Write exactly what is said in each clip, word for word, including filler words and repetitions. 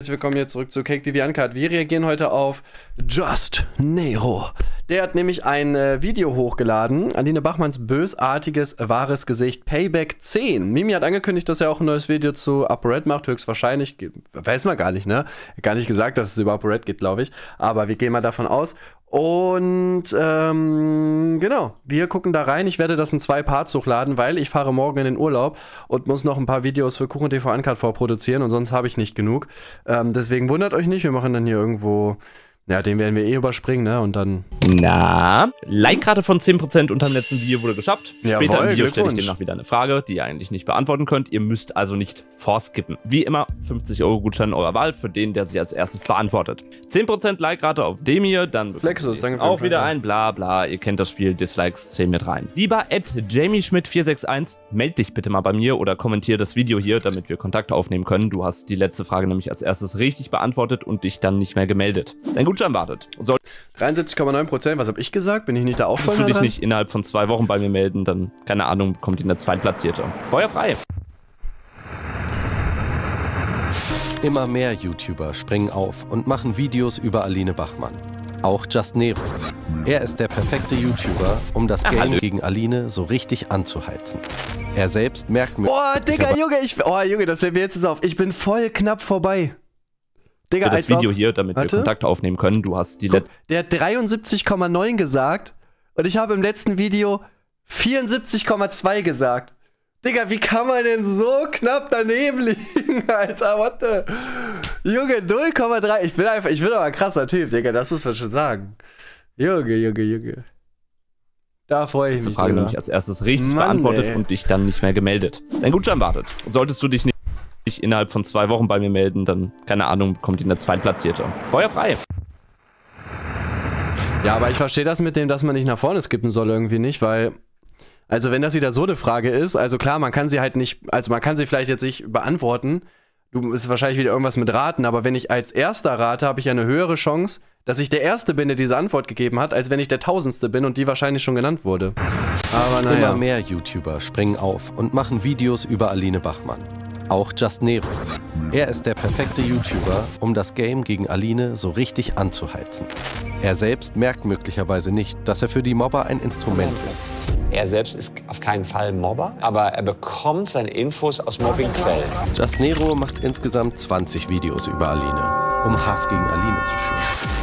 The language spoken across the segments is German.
herzlich willkommen hier zurück zu Cake T V Uncut. Wir reagieren heute auf Just Nero. Der hat nämlich ein äh, Video hochgeladen, Aline Bachmanns bösartiges, wahres Gesicht, Payback zehn. Mimi hat angekündigt, dass er auch ein neues Video zu ApoRed macht, höchstwahrscheinlich. Weiß man gar nicht, ne? Gar nicht gesagt, dass es über ApoRed geht, glaube ich. Aber wir gehen mal davon aus. Und ähm, genau, wir gucken da rein. Ich werde das in zwei Parts hochladen, weil ich fahre morgen in den Urlaub und muss noch ein paar Videos für Kuchen T V Uncut vorproduzieren und sonst habe ich nicht genug. Ähm, deswegen wundert euch nicht, wir machen dann hier irgendwo, ja, den werden wir eh überspringen, ne, und dann... Na, Like-Rate von zehn Prozent unterm letzten Video wurde geschafft. Jawohl, Später im Video stelle ich Glückwunsch. demnach wieder eine Frage, die ihr eigentlich nicht beantworten könnt. Ihr müsst also nicht vorskippen. Wie immer, fünfzig Euro Gutschein eurer Wahl für den, der sich als erstes beantwortet. zehn Prozent Like-Rate auf dem hier, dann Flexus, danke für auch den wieder Flex. ein bla bla. Ihr kennt das Spiel, Dislikes zählen mit rein. Lieber at Jamie Schmidt vier sechs eins, meld dich bitte mal bei mir oder kommentier das Video hier, damit wir Kontakt aufnehmen können. Du hast die letzte Frage nämlich als erstes richtig beantwortet und dich dann nicht mehr gemeldet. Dein Gutschein wartet. Und soll dreiundsiebzig Komma neun Prozent, was habe ich gesagt? Bin ich nicht da auch voll Solltest du dich dran? nicht innerhalb von zwei Wochen bei mir melden, dann, keine Ahnung, kommt in der Zweitplatzierte. Feuer frei! Immer mehr YouTuber springen auf und machen Videos über Aline Bachmann. Auch Just Nero. Er ist der perfekte YouTuber, um das Ah, Game hallo. gegen Aline so richtig anzuheizen. Er selbst merkt mir... Oh, Digga, Junge, ich, oh, Junge, das fällt mir jetzt auf. Ich bin voll knapp vorbei. Digga, Für das als ob- Video hier, damit Warte. wir Kontakt aufnehmen können. Du hast die letzte Der hat dreiundsiebzig Komma neun gesagt und ich habe im letzten Video vierundsiebzig Komma zwei gesagt. Digga, wie kann man denn so knapp daneben liegen, Alter, what the... Junge, null Komma drei. Ich bin einfach, ich bin aber ein krasser Typ, Digga, das muss man schon sagen. Junge, Junge, Junge. Da freue ich mich Frage drüber. nämlich als erstes richtig Mann, beantwortet ey. und dich dann nicht mehr gemeldet. Dein Gutschein wartet. Und solltest du dich nicht nicht innerhalb von zwei Wochen bei mir melden, dann, keine Ahnung, kommt in der Zweitplatzierte. Feuer frei! Ja, aber ich verstehe das mit dem, dass man nicht nach vorne skippen soll, irgendwie nicht, weil, also wenn das wieder so eine Frage ist, also klar, man kann sie halt nicht, also man kann sie vielleicht jetzt nicht beantworten, du ist wahrscheinlich wieder irgendwas mit Raten, aber wenn ich als Erster rate, habe ich ja eine höhere Chance, dass ich der Erste bin, der diese Antwort gegeben hat, als wenn ich der Tausendste bin und die wahrscheinlich schon genannt wurde. Aber naja. Immer mehr YouTuber springen auf und machen Videos über Aline Bachmann. Auch Just Nero. Er ist der perfekte YouTuber, um das Game gegen Aline so richtig anzuheizen. Er selbst merkt möglicherweise nicht, dass er für die Mobber ein Instrument ist. Er selbst ist auf keinen Fall Mobber, aber er bekommt seine Infos aus Mobbingquellen. Just Nero macht insgesamt zwanzig Videos über Aline, um Hass gegen Aline zu schüren.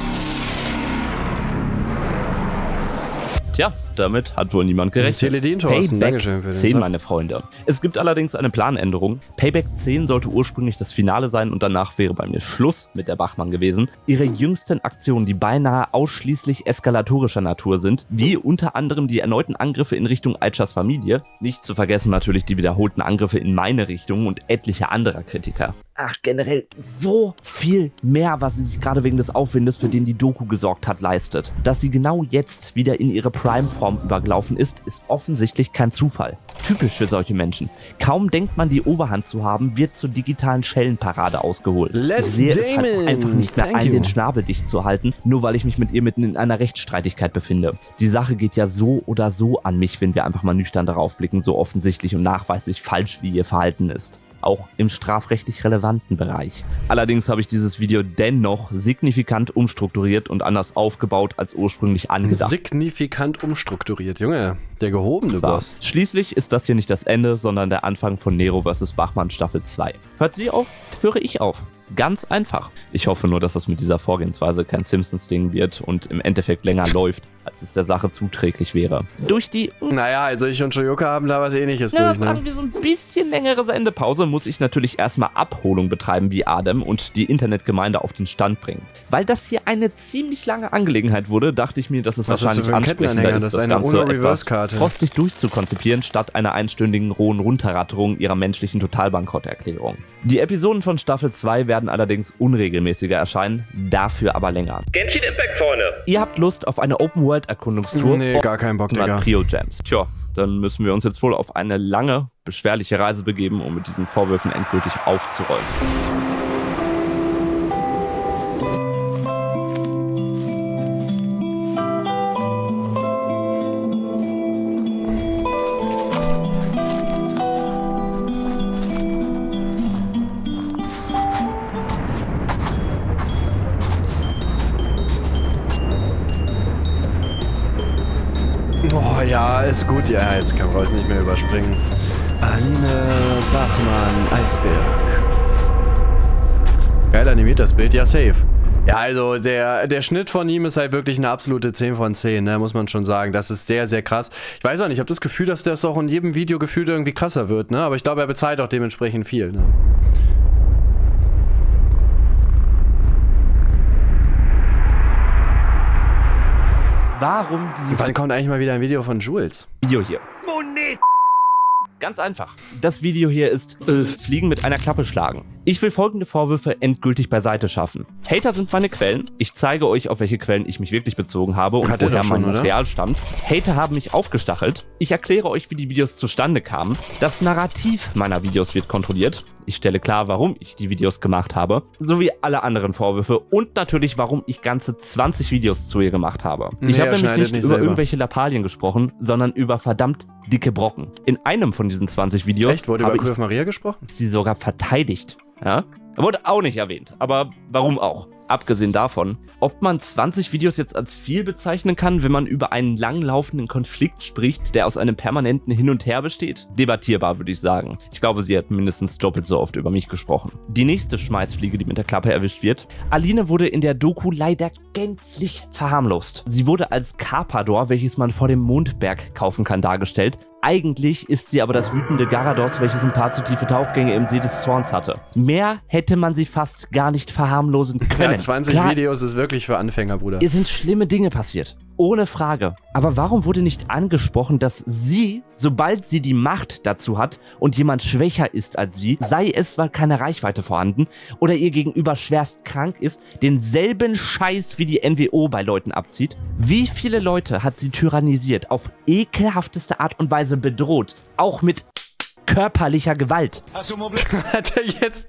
Tja, damit hat wohl niemand gerechnet. Teledin, Thorsten, Dankeschön für den zehn, Sub. meine Freunde. Es gibt allerdings eine Planänderung. Payback zehn sollte ursprünglich das Finale sein und danach wäre bei mir Schluss mit der Bachmann gewesen. Ihre jüngsten Aktionen, die beinahe ausschließlich eskalatorischer Natur sind, wie unter anderem die erneuten Angriffe in Richtung Aitschas Familie, nicht zu vergessen natürlich die wiederholten Angriffe in meine Richtung und etliche anderer Kritiker. Ach, generell so viel mehr, was sie sich gerade wegen des Aufwindes, für den die Doku gesorgt hat, leistet. Dass sie genau jetzt wieder in ihre Prime-Form übergelaufen ist, ist offensichtlich kein Zufall. Typisch für solche Menschen. Kaum denkt man, die Oberhand zu haben, wird zur digitalen Schellenparade ausgeholt. Let's ich sehe es halt Damon. auch einfach nicht mehr Thank ein, you. den Schnabel dicht zu halten, nur weil ich mich mit ihr mitten in einer Rechtsstreitigkeit befinde. Die Sache geht ja so oder so an mich, wenn wir einfach mal nüchtern darauf blicken, so offensichtlich und nachweislich falsch wie ihr Verhalten ist. Auch im strafrechtlich relevanten Bereich. Allerdings habe ich dieses Video dennoch signifikant umstrukturiert und anders aufgebaut als ursprünglich angedacht. Signifikant umstrukturiert, Junge. Der gehobene war. Boss. Schließlich ist das hier nicht das Ende, sondern der Anfang von Nero versus. Bachmann Staffel zwei. Hört sie auf, höre ich auf. Ganz einfach. Ich hoffe nur, dass das mit dieser Vorgehensweise kein Simpsons-Ding wird und im Endeffekt länger läuft, als es der Sache zuträglich wäre. Durch die Naja, also ich und Shoyoka haben da was Ähnliches Ja, durch, ne? sagen wir so ein bisschen längere Sendepause, muss ich natürlich erstmal Abholung betreiben wie Adam und die Internetgemeinde auf den Stand bringen. Weil das hier eine ziemlich lange Angelegenheit wurde, dachte ich mir, dass es Was ist das wahrscheinlich für ein ansprechender Kettenanhänger? ist, Das das, ist eine Ganze etwas Uno-Reverse-Karte. frostig durchzukonzipieren, statt einer einstündigen rohen Runterratterung ihrer menschlichen Totalbankrotterklärung. Die Episoden von Staffel zwei werden allerdings unregelmäßiger erscheinen, dafür aber länger. Genshin Impact, Freunde. Ihr habt Lust auf eine Open-World-Erkundungstour? Nee, gar keinen Bock, Mal Digga. Trio Jams. Tja, dann müssen wir uns jetzt wohl auf eine lange, beschwerliche Reise begeben, um mit diesen Vorwürfen endgültig aufzuräumen. Ja, ist gut. Ja, jetzt kann Reus nicht mehr überspringen. Aline Bachmann, Eisberg. Geil animiert das Bild, ja safe. Ja, also der, der Schnitt von ihm ist halt wirklich eine absolute zehn von zehn, ne, muss man schon sagen. Das ist sehr, sehr krass. Ich weiß auch nicht, ich habe das Gefühl, dass das auch in jedem Video gefühlt irgendwie krasser wird, ne? Aber ich glaube, er bezahlt auch dementsprechend viel, ne? Warum dieses Wann kommt eigentlich mal wieder ein Video von Jules? Video hier? Monet! Ganz einfach. Das Video hier ist äh, Fliegen mit einer Klappe schlagen. Ich will folgende Vorwürfe endgültig beiseite schaffen. Hater sind meine Quellen. Ich zeige euch, auf welche Quellen ich mich wirklich bezogen habe und Hat er woher doch schon, mein Material oder? stammt. Hater haben mich aufgestachelt. Ich erkläre euch, wie die Videos zustande kamen. Das Narrativ meiner Videos wird kontrolliert. Ich stelle klar, warum ich die Videos gemacht habe, sowie alle anderen Vorwürfe und natürlich, warum ich ganze zwanzig Videos zu ihr gemacht habe. Nee, ich habe er nämlich schneidet nicht, nicht über selber. irgendwelche Lappalien gesprochen, sondern über verdammt dicke Brocken. In einem von diesen zwanzig Videos Echt? Wurde habe über ich Curve Maria gesprochen? sie sogar verteidigt. Ja? Wurde auch nicht erwähnt, aber warum auch? Abgesehen davon, ob man zwanzig Videos jetzt als viel bezeichnen kann, wenn man über einen langlaufenden Konflikt spricht, der aus einem permanenten Hin und Her besteht? Debattierbar, würde ich sagen. Ich glaube, sie hat mindestens doppelt so oft über mich gesprochen. Die nächste Schmeißfliege, die mit der Klappe erwischt wird. Aline wurde in der Doku leider gänzlich verharmlost. Sie wurde als Carpador, welches man vor dem Mondberg kaufen kann, dargestellt. Eigentlich ist sie aber das wütende Garados, welches ein paar zu tiefe Tauchgänge im See des Zorns hatte. Mehr hätte man sie fast gar nicht verharmlosen können. Ja, zwanzig Klar, Videos ist wirklich für Anfänger, Bruder. Hier sind schlimme Dinge passiert. Ohne Frage. Aber warum wurde nicht angesprochen, dass sie, sobald sie die Macht dazu hat und jemand schwächer ist als sie, sei es, weil keine Reichweite vorhanden oder ihr gegenüber schwerst krank ist, denselben Scheiß wie die N W O bei Leuten abzieht? Wie viele Leute hat sie tyrannisiert, auf ekelhafteste Art und Weise bedroht, auch mit körperlicher Gewalt? Hat er jetzt...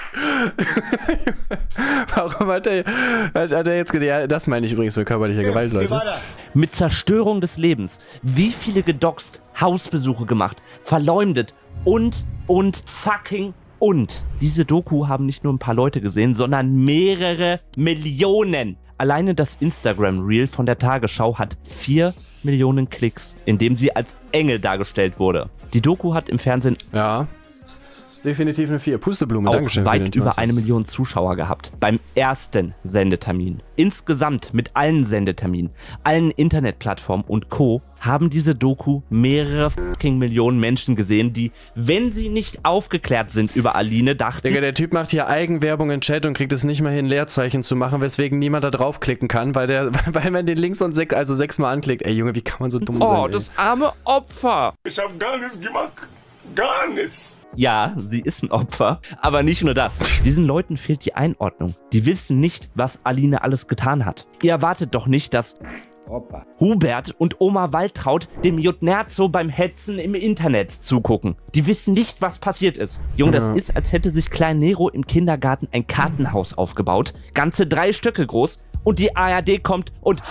Warum hat er, hat, hat er jetzt gedacht? Ja, das meine ich übrigens mit körperlicher Gewalt, Leute. Mit Zerstörung des Lebens. Wie viele gedoxt, Hausbesuche gemacht, verleumdet und, und, fucking und. Diese Doku haben nicht nur ein paar Leute gesehen, sondern mehrere Millionen. Alleine das Instagram-Reel von der Tagesschau hat vier Millionen Klicks, in dem sie als Engel dargestellt wurde. Die Doku hat im Fernsehen Ja, ist definitiv eine vier. Pusteblume, auch Dankeschön. für den weit über Toast. eine Million Zuschauer gehabt. Beim ersten Sendetermin. Insgesamt mit allen Sendeterminen, allen Internetplattformen und Co. haben diese Doku mehrere fucking Millionen Menschen gesehen, die, wenn sie nicht aufgeklärt sind über Aline, dachten... Digga, der Typ macht hier Eigenwerbung in Chat und kriegt es nicht mal hin, Leerzeichen zu machen, weswegen niemand da draufklicken kann, weil der, weil man den links und sechs, also sechsmal anklickt. Ey Junge, wie kann man so dumm sein? Oh, ey? das arme Opfer. Ich hab gar nichts gemacht. Gar nichts. Ja, sie ist ein Opfer, aber nicht nur das. Diesen Leuten fehlt die Einordnung. Die wissen nicht, was Aline alles getan hat. Ihr erwartet doch nicht, dass Opa. Hubert und Oma Waltraud dem Jutnerzo beim Hetzen im Internet zugucken. Die wissen nicht, was passiert ist. Junge, das Ja. ist, als hätte sich Klein Nero im Kindergarten ein Kartenhaus aufgebaut, ganze drei Stöcke groß, und die A R D kommt und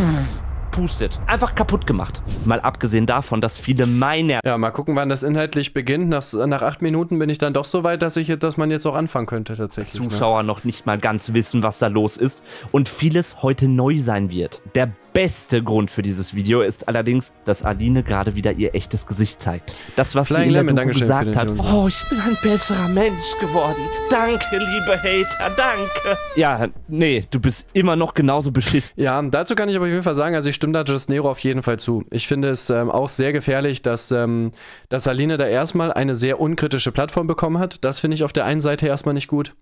pustet. Einfach kaputt gemacht. Mal abgesehen davon, dass viele meiner Ja, mal gucken, wann das inhaltlich beginnt. Nach, nach acht Minuten bin ich dann doch so weit, dass, ich, dass man jetzt auch anfangen könnte tatsächlich. Ne? Zuschauer noch nicht mal ganz wissen, was da los ist und vieles heute neu sein wird. Der beste Grund für dieses Video ist allerdings, dass Aline gerade wieder ihr echtes Gesicht zeigt. Das, was Flying sie in der Lemon, Doku Dankeschön für gesagt den hat. Ton. Oh, ich bin ein besserer Mensch geworden. Danke, liebe Hater, danke. Ja, nee, du bist immer noch genauso beschissen. Ja, dazu kann ich aber auf jeden Fall sagen, also ich stimme da Just Nero auf jeden Fall zu. Ich finde es ähm, auch sehr gefährlich, dass, ähm, dass Aline da erstmal eine sehr unkritische Plattform bekommen hat. Das finde ich auf der einen Seite erstmal nicht gut.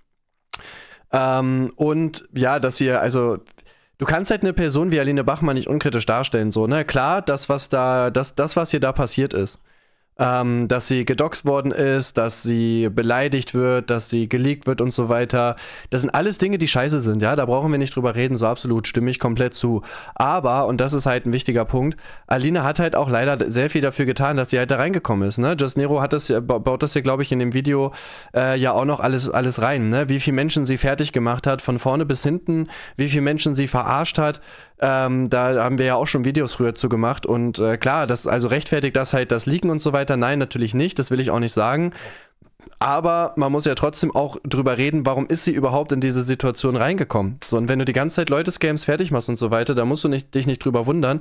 Ähm, und ja, dass ihr, also du kannst halt eine Person wie Aline Bachmann nicht unkritisch darstellen, so, ne? Klar, das, was da, das, das, was hier da passiert ist. Ähm, dass sie gedoxt worden ist, dass sie beleidigt wird, dass sie geleakt wird und so weiter. Das sind alles Dinge, die scheiße sind, ja, da brauchen wir nicht drüber reden, so absolut, stimme ich komplett zu. Aber, und das ist halt ein wichtiger Punkt, Aline hat halt auch leider sehr viel dafür getan, dass sie halt da reingekommen ist, ne? Just Nero hat das, baut das hier, glaube ich, in dem Video äh, ja auch noch alles, alles rein, ne? Wie viele Menschen sie fertig gemacht hat, von vorne bis hinten, wie viele Menschen sie verarscht hat. Ähm, da haben wir ja auch schon Videos früher zu gemacht und äh, klar, das also rechtfertigt das halt das Leaken und so weiter. Nein, natürlich nicht, das will ich auch nicht sagen. Aber man muss ja trotzdem auch drüber reden, warum ist sie überhaupt in diese Situation reingekommen. So, und wenn du die ganze Zeit Leute Scams fertig machst und so weiter, dann musst du nicht, dich nicht drüber wundern,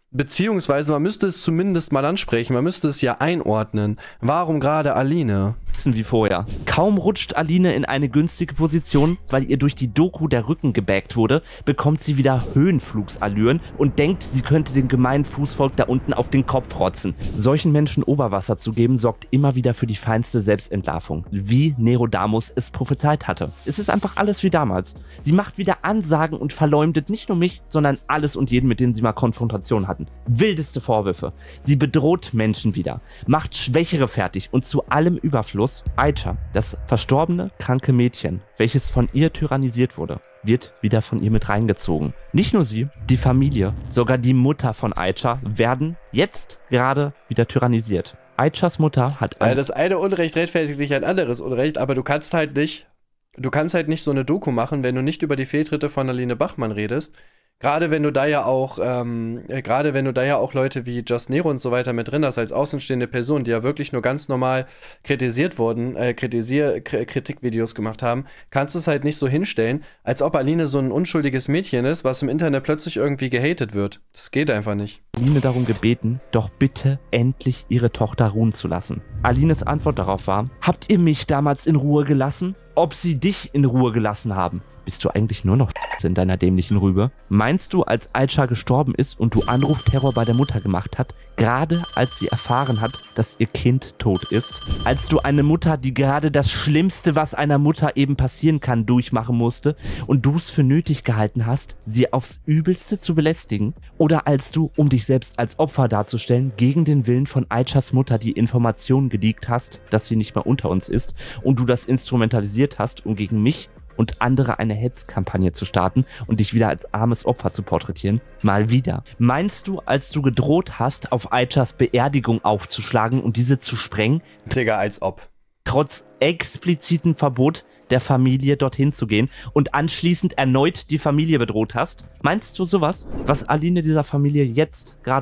Beziehungsweise man müsste es zumindest mal ansprechen, man müsste es ja einordnen. Warum gerade Aline? Wie vorher. Kaum rutscht Aline in eine günstige Position, weil ihr durch die Doku der Rücken gebackt wurde, bekommt sie wieder Höhenflugsallüren und denkt, sie könnte dem gemeinen Fußvolk da unten auf den Kopf rotzen. Solchen Menschen Oberwasser zu geben, sorgt immer wieder für die feinste Selbstentlarvung, wie Nerodamus es prophezeit hatte. Es ist einfach alles wie damals. Sie macht wieder Ansagen und verleumdet nicht nur mich, sondern alles und jeden, mit denen sie mal Konfrontation hatten. Wildeste Vorwürfe. Sie bedroht Menschen wieder, macht Schwächere fertig und zu allem Überfluss Aisha, das verstorbene, kranke Mädchen, welches von ihr tyrannisiert wurde, wird wieder von ihr mit reingezogen. Nicht nur sie, die Familie, sogar die Mutter von Aisha werden jetzt gerade wieder tyrannisiert. Aishas Mutter hat... Ein das eine Unrecht rechtfertigt nicht ein anderes Unrecht, aber du kannst halt nicht, du kannst halt nicht so eine Doku machen, wenn du nicht über die Fehltritte von Aline Bachmann redest. Gerade wenn du da ja auch, ähm, gerade wenn du da ja auch Leute wie Just Nero und so weiter mit drin hast, als außenstehende Person, die ja wirklich nur ganz normal kritisiert wurden, äh, Kritisier K Kritikvideos gemacht haben, kannst du es halt nicht so hinstellen, als ob Aline so ein unschuldiges Mädchen ist, was im Internet plötzlich irgendwie gehatet wird. Das geht einfach nicht. Aline darum gebeten, doch bitte endlich ihre Tochter ruhen zu lassen. Alines Antwort darauf war: Habt ihr mich damals in Ruhe gelassen? Ob sie dich in Ruhe gelassen haben? Bist du eigentlich nur noch in deiner dämlichen Rübe? Meinst du, als Aisha gestorben ist und du Anrufterror bei der Mutter gemacht hast, gerade als sie erfahren hat, dass ihr Kind tot ist? Als du eine Mutter, die gerade das Schlimmste, was einer Mutter eben passieren kann, durchmachen musste und du es für nötig gehalten hast, sie aufs Übelste zu belästigen? Oder als du, um dich selbst als Opfer darzustellen, gegen den Willen von Aishas Mutter die Information geleakt hast, dass sie nicht mehr unter uns ist und du das instrumentalisiert hast, um gegen mich und andere eine Hetzkampagne zu starten und dich wieder als armes Opfer zu porträtieren? Mal wieder. Meinst du, als du gedroht hast, auf Aishas Beerdigung aufzuschlagen und diese zu sprengen? Digga, als ob. Trotz explizitem Verbot der Familie dorthin zu gehen und anschließend erneut die Familie bedroht hast? Meinst du sowas, was Aline dieser Familie jetzt gerade...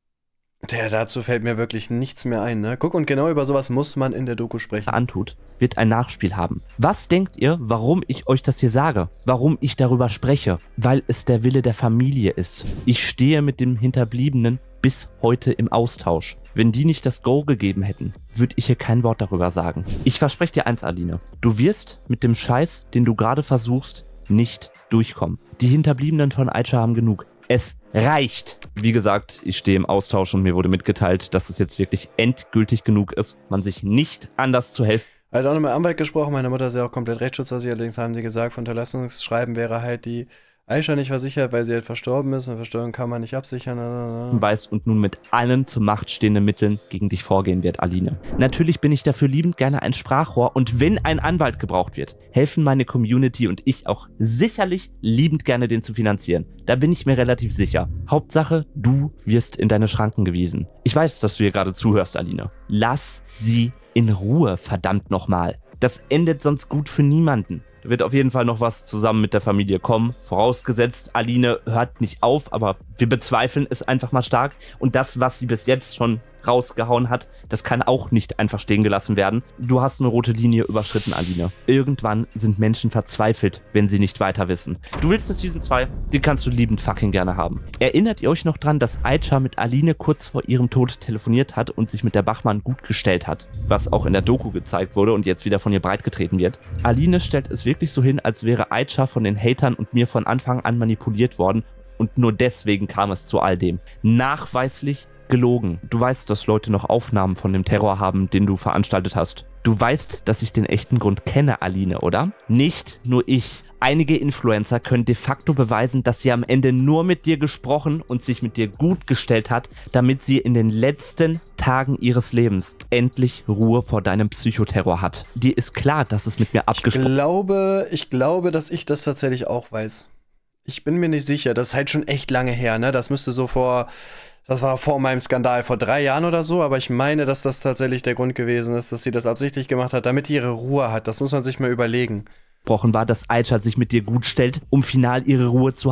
Der, dazu fällt mir wirklich nichts mehr ein, ne? Guck, und genau über sowas muss man in der Doku sprechen. ...antut, wird ein Nachspiel haben. Was denkt ihr, warum ich euch das hier sage? Warum ich darüber spreche? Weil es der Wille der Familie ist. Ich stehe mit dem Hinterbliebenen bis heute im Austausch. Wenn die nicht das Go gegeben hätten, würde ich hier kein Wort darüber sagen. Ich verspreche dir eins, Aline. Du wirst mit dem Scheiß, den du gerade versuchst, nicht durchkommen. Die Hinterbliebenen von Aisha haben genug. Es reicht. Wie gesagt, ich stehe im Austausch und mir wurde mitgeteilt, dass es jetzt wirklich endgültig genug ist, man sich nicht anders zu helfen. Er hat auch noch mit Anwalt gesprochen, meine Mutter ist ja auch komplett rechtsschutzaussicht, allerdings haben sie gesagt, von Unterlassungsschreiben wäre halt die Aisha nicht versichert, weil sie halt verstorben ist und Verstörung kann man nicht absichern. Weiß und nun mit allen zur Macht stehenden Mitteln gegen dich vorgehen wird, Aline. Natürlich bin ich dafür liebend gerne ein Sprachrohr und wenn ein Anwalt gebraucht wird, helfen meine Community und ich auch sicherlich liebend gerne, den zu finanzieren. Da bin ich mir relativ sicher. Hauptsache, du wirst in deine Schranken gewiesen. Ich weiß, dass du hier gerade zuhörst, Aline. Lass sie in Ruhe, verdammt nochmal. Das endet sonst gut für niemanden. Da wird auf jeden Fall noch was zusammen mit der Familie kommen. Vorausgesetzt, Aline hört nicht auf, aber wir bezweifeln es einfach mal stark. Und das, was sie bis jetzt schon rausgehauen hat, das kann auch nicht einfach stehen gelassen werden. Du hast eine rote Linie überschritten, Aline. Irgendwann sind Menschen verzweifelt, wenn sie nicht weiter wissen. Du willst eine Season zwei? Die kannst du liebend fucking gerne haben. Erinnert ihr euch noch dran, dass Aisha mit Aline kurz vor ihrem Tod telefoniert hat und sich mit der Bachmann gut gestellt hat? Was auch in der Doku gezeigt wurde und jetzt wieder von ihr breitgetreten wird. Aline stellt es wirklich so hin, als wäre Aisha von den Hatern und mir von Anfang an manipuliert worden und nur deswegen kam es zu all dem. Nachweislich gelogen. Du weißt, dass Leute noch Aufnahmen von dem Terror haben, den du veranstaltet hast. Du weißt, dass ich den echten Grund kenne, Aline, oder? Nicht nur ich. Einige Influencer können de facto beweisen, dass sie am Ende nur mit dir gesprochen und sich mit dir gut gestellt hat, damit sie in den letzten Tagen ihres Lebens endlich Ruhe vor deinem Psychoterror hat. Dir ist klar, dass es mit mir abgesprochen ist. Ich glaube, ich glaube, dass ich das tatsächlich auch weiß. Ich bin mir nicht sicher. Das ist halt schon echt lange her, ne? Das müsste so vor... Das war vor meinem Skandal vor drei Jahren oder so, aber ich meine, dass das tatsächlich der Grund gewesen ist, dass sie das absichtlich gemacht hat, damit die ihre Ruhe hat. Das muss man sich mal überlegen. War, dass Aisha sich mit dir gut stellt, um final ihre Ruhe zu haben?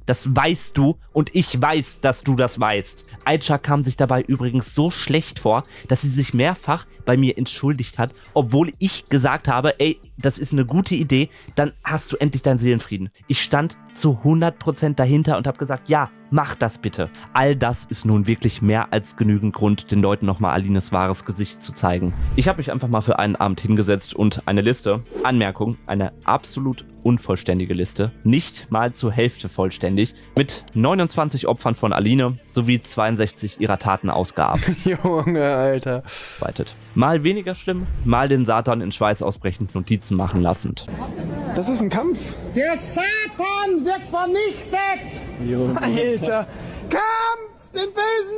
Das weißt du und ich weiß, dass du das weißt. Aisha kam sich dabei übrigens so schlecht vor, dass sie sich mehrfach bei mir entschuldigt hat, obwohl ich gesagt habe, ey, das ist eine gute Idee, dann hast du endlich deinen Seelenfrieden. Ich stand zu hundert Prozent dahinter und habe gesagt, ja, mach das bitte. All das ist nun wirklich mehr als genügend Grund, den Leuten nochmal Alines wahres Gesicht zu zeigen. Ich habe mich einfach mal für einen Abend hingesetzt und eine Liste, Anmerkung, eine absolut unvollständige Liste, nicht mal zur Hälfte vollständig, mit neunundzwanzig Opfern von Aline sowie zweiundsechzig ihrer Taten ausgearbeitet. Junge, Alter. Mal weniger schlimm, mal den Satan in schweißausbrechend Notizen machen lassend. Das ist ein Kampf. Der Satan wird vernichtet! Alter. Kampf den bösen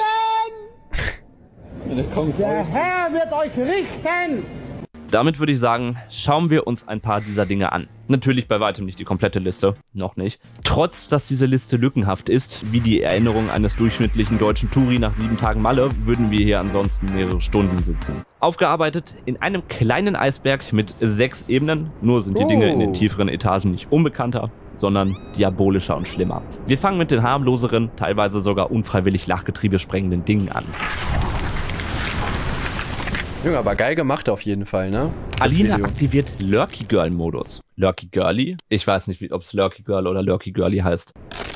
Mächten! Der Herr wird euch richten! Damit würde ich sagen, schauen wir uns ein paar dieser Dinge an. Natürlich bei weitem nicht die komplette Liste, noch nicht. Trotz, dass diese Liste lückenhaft ist, wie die Erinnerung eines durchschnittlichen deutschen Touri nach sieben Tagen Malle, würden wir hier ansonsten mehrere Stunden sitzen. Aufgearbeitet in einem kleinen Eisberg mit sechs Ebenen, nur sind die Dinge in den tieferen Etagen nicht unbekannter, sondern diabolischer und schlimmer. Wir fangen mit den harmloseren, teilweise sogar unfreiwillig Lachgetriebe sprengenden Dingen an. Junge, aber geil gemacht auf jeden Fall, ne? Das Aline Video. aktiviert Lurky Girl Modus. Lurky Girly? Ich weiß nicht, ob es Lurky Girl oder Lurky Girly heißt.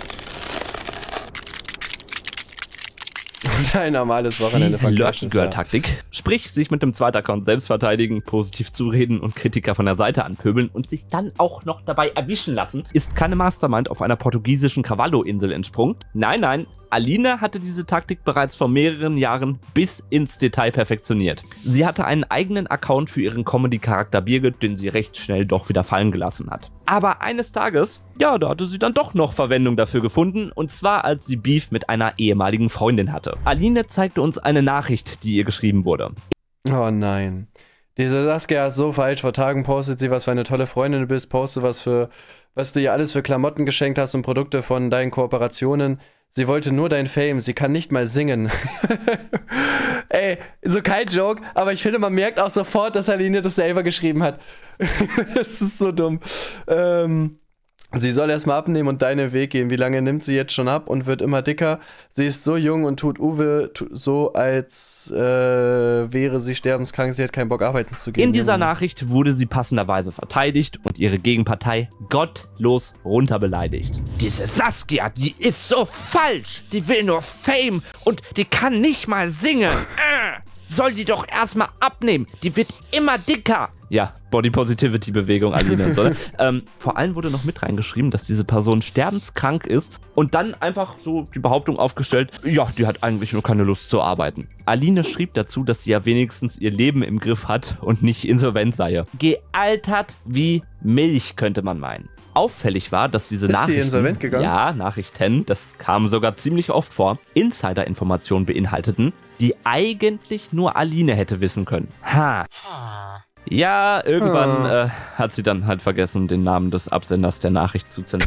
Ein normales Wochenende. Die Lurky Girl Taktik. Sprich, sich mit dem zweiten Account selbst verteidigen, positiv zureden und Kritiker von der Seite anpöbeln und sich dann auch noch dabei erwischen lassen, ist keine Mastermind auf einer portugiesischen Cavallo-Insel entsprungen. Nein, nein, Aline hatte diese Taktik bereits vor mehreren Jahren bis ins Detail perfektioniert. Sie hatte einen eigenen Account für ihren Comedy-Charakter Birgit, den sie recht schnell doch wieder fallen gelassen hat. Aber eines Tages, ja, da hatte sie dann doch noch Verwendung dafür gefunden, und zwar als sie Beef mit einer ehemaligen Freundin hatte. Aline zeigte uns eine Nachricht, die ihr geschrieben wurde. Oh nein. Diese Saskia ist so falsch. Vor Tagen postet sie, was für eine tolle Freundin du bist, poste was für, was du ihr alles für Klamotten geschenkt hast und Produkte von deinen Kooperationen. Sie wollte nur dein Fame, sie kann nicht mal singen. Ey, so kein Joke, aber ich finde, man merkt auch sofort, dass Aline das selber geschrieben hat. Das ist so dumm. Ähm, sie soll erstmal abnehmen und deinen Weg gehen. Wie lange nimmt sie jetzt schon ab und wird immer dicker? Sie ist so jung und tut Uwe tu so, als äh, wäre sie sterbenskrank. Sie hat keinen Bock, arbeiten zu gehen. In dieser Nachricht wurde sie passenderweise verteidigt und ihre Gegenpartei gottlos runterbeleidigt. Diese Saskia, die ist so falsch. Die will nur Fame und die kann nicht mal singen. Äh, soll die doch erstmal abnehmen. Die wird immer dicker. Ja, Body Positivity Bewegung, Aline und so. Ne? ähm, vor allem wurde noch mit reingeschrieben, dass diese Person sterbenskrank ist und dann einfach so die Behauptung aufgestellt, ja, die hat eigentlich nur keine Lust zu arbeiten. Aline schrieb dazu, dass sie ja wenigstens ihr Leben im Griff hat und nicht insolvent sei. Gealtert wie Milch, könnte man meinen. Auffällig war, dass diese Ist Nachrichten, die insolvent gegangen? ja, Nachrichten, das kam sogar ziemlich oft vor, Insider-Informationen beinhalteten, die eigentlich nur Aline hätte wissen können. Ha. Ja, irgendwann äh, hat sie dann halt vergessen, den Namen des Absenders der Nachricht zu zensieren.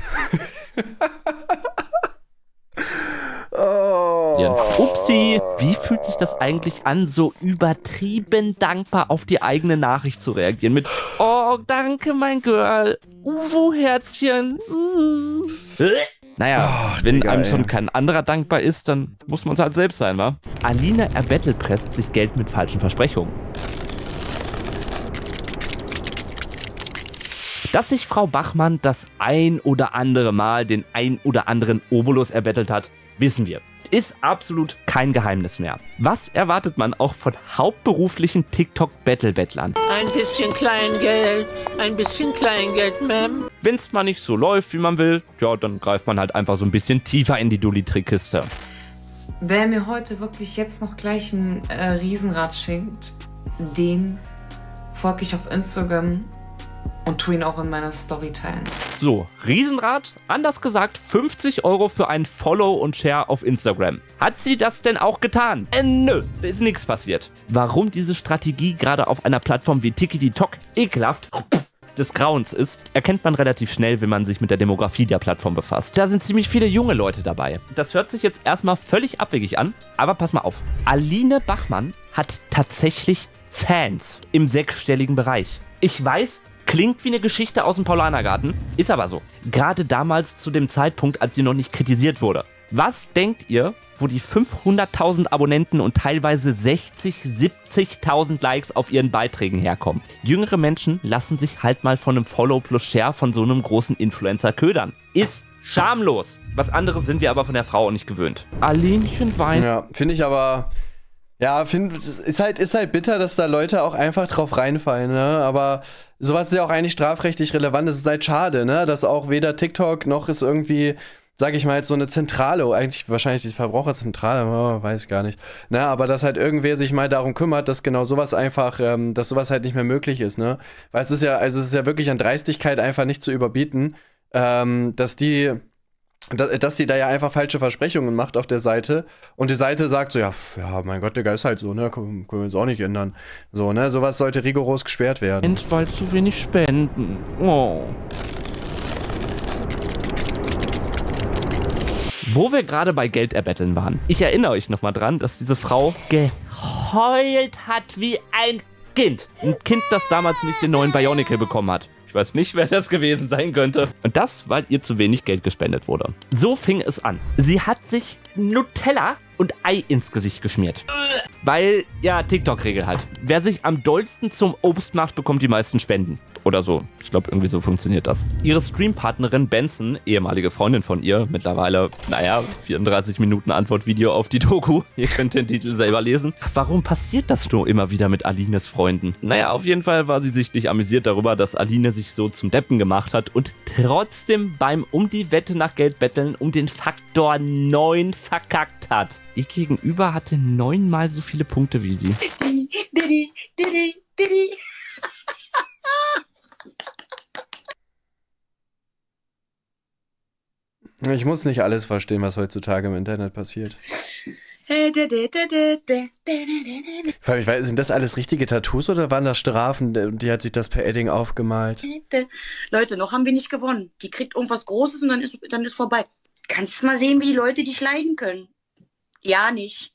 Oh. Upsi, wie fühlt sich das eigentlich an, so übertrieben dankbar auf die eigene Nachricht zu reagieren? Mit, oh, danke, mein Girl. Uwu-Herzchen. Mm. Naja, Ach, wenn Digga, einem ey. schon kein anderer dankbar ist, dann muss man es halt selbst sein, wa? Aline erbattlepresst sich Geld mit falschen Versprechungen. Dass sich Frau Bachmann das ein oder andere Mal den ein oder anderen Obolus erbettelt hat, wissen wir. Ist absolut kein Geheimnis mehr. Was erwartet man auch von hauptberuflichen TikTok-Battle-Bettlern? Ein bisschen Kleingeld, ein bisschen Kleingeld, Ma'am. Wenn es mal nicht so läuft, wie man will, ja, dann greift man halt einfach so ein bisschen tiefer in die Dulli-Trickkiste. Wer mir heute wirklich jetzt noch gleich ein äh, Riesenrad schenkt, den folge ich auf Instagram und tu ihn auch in meiner Story teilen. So, Riesenrad, anders gesagt fünfzig Euro für ein Follow und Share auf Instagram. Hat sie das denn auch getan? Äh, nö, ist nichts passiert. Warum diese Strategie gerade auf einer Plattform wie TikTok ekelhaft des Grauens ist, erkennt man relativ schnell, wenn man sich mit der Demografie der Plattform befasst. Da sind ziemlich viele junge Leute dabei. Das hört sich jetzt erstmal völlig abwegig an, aber pass mal auf. Aline Bachmann hat tatsächlich Fans im sechsstelligen Bereich. Ich weiß, Klingt wie eine Geschichte aus dem Paulanergarten, ist aber so. Gerade damals zu dem Zeitpunkt, als sie noch nicht kritisiert wurde. Was denkt ihr, wo die fünfhunderttausend Abonnenten und teilweise sechzigtausend, siebzigtausend Likes auf ihren Beiträgen herkommen? Jüngere Menschen lassen sich halt mal von einem Follow plus Share von so einem großen Influencer ködern. Ist schamlos. Was anderes sind wir aber von der Frau auch nicht gewöhnt. Alinchen weint. Ja, finde ich aber... Ja, finde, ist halt, ist halt bitter, dass da Leute auch einfach drauf reinfallen, ne? Aber sowas ist ja auch eigentlich strafrechtlich relevant. Es ist halt schade, ne? Dass auch weder TikTok noch ist irgendwie, sag ich mal, jetzt so eine Zentrale, eigentlich wahrscheinlich die Verbraucherzentrale, oh, weiß ich gar nicht. Ne? Aber dass halt irgendwer sich mal darum kümmert, dass genau sowas einfach, ähm, dass sowas halt nicht mehr möglich ist, ne? Weil es ist ja, also es ist ja wirklich an Dreistigkeit einfach nicht zu überbieten, ähm, dass die. Dass sie da ja einfach falsche Versprechungen macht auf der Seite und die Seite sagt so, ja, ja, mein Gott, Digga, ist halt so, ne, können, können wir uns auch nicht ändern. So, ne, sowas sollte rigoros gesperrt werden. Weil zu wenig spenden. Oh. Wo wir gerade bei Geld erbetteln waren. Ich erinnere euch nochmal dran, dass diese Frau geheult hat wie ein Kind. Ein Kind, das damals nicht den neuen Bionicle bekommen hat. Ich weiß nicht, wer das gewesen sein könnte. Und das, weil ihr zu wenig Geld gespendet wurde. So fing es an. Sie hat sich Nutella und Ei ins Gesicht geschmiert. Weil, ja, TikTok-Regel halt. Wer sich am dollsten zum Obst macht, bekommt die meisten Spenden. Oder so. Ich glaube, irgendwie so funktioniert das. Ihre Streampartnerin Benson, ehemalige Freundin von ihr, mittlerweile, naja, vierunddreißig Minuten Antwortvideo auf die Doku. Ihr könnt den Titel selber lesen. Warum passiert das nur immer wieder mit Alines Freunden? Naja, auf jeden Fall war sie sichtlich amüsiert darüber, dass Aline sich so zum Deppen gemacht hat und trotzdem beim um die Wette nach Geld betteln um den Faktor neun verkackt hat. Ihr Gegenüber hatte neunmal so viele Punkte wie sie. Didi, didi, didi. Ich muss nicht alles verstehen, was heutzutage im Internet passiert. Ich weiß, sind das alles richtige Tattoos oder waren das Strafen? Die hat sich das per Edding aufgemalt. Leute, noch haben wir nicht gewonnen. Die kriegt irgendwas Großes und dann ist, dann ist vorbei. Kannst mal sehen, wie die Leute dich leiden können. Ja, nicht.